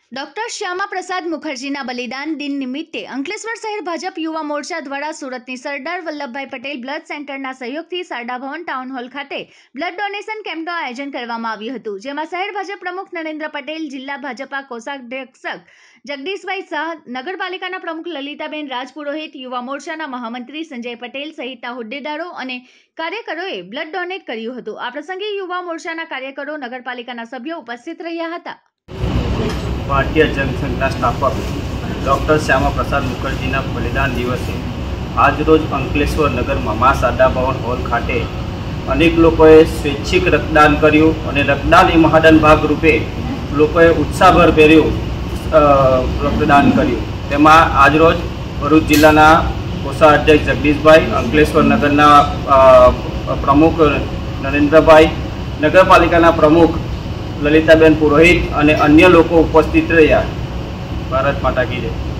Doctor Shyama Prasad મુખર્જીના બલિદાન દિન નિમિત્તે અંકલેશ્વર શહેર ભાજપ યુવા મોરચા દ્વારા સુરતની સરદાર વલ્લભભાઈ પટેલ બ્લડ સેન્ટરના સહયોગથી સરદાર ભવન ટાઉન હોલ ખાતે બ્લડ ડોનેશન કેમ્પનું આયોજન કરવામાં આવ્યું હતું, જેમાં શહેર ભાજપ પ્રમુખ નરેન્દ્ર પટેલ, જિલ્લા ભાજપા કોષાધ્યક્ષ જગદીશભાઈ શાહ, નગરપાલિકાના પ્રમુખ લલિતાબેન રાજપુરોહિત, યુવા મોરચાના મહામંત્રી સંજય પટેલ સહિતના હોદ્દેદારો અને કાર્યકરોએ બ્લડ ડોનેટ કર્યું હતું। આ પ્રસંગે યુવા મોરચાના કાર્યકરો, નગરપાલિકાના સભ્યો ઉપસ્થિત રહ્યા હતા। भारतीय जनसंघना स्थापक डॉक्टर श्यामा प्रसाद मुखर्जीना बलिदान दिवसे आज रोज अंकलेश्वर नगर में मां सरदार भवन हॉल खाते अनेक लोगों स्वैच्छिक रक्तदान कर्યું અને रक्तदान ए महादान भागरूपे लोगों उत्साहभर भेर्યું रक्तदान कर्યું। તેમાં आज रोज भरूच जिल्लाना कोषाध्यक्ष जगदीशभाई, अंकलेश्वर नगरना प्रमुख नरेन्द्रभाई, नगरपालिकाना प्रमुख ललिताबेन पुरोहित और अन्य लोग उपस्थित रहा। भारत माता की जय।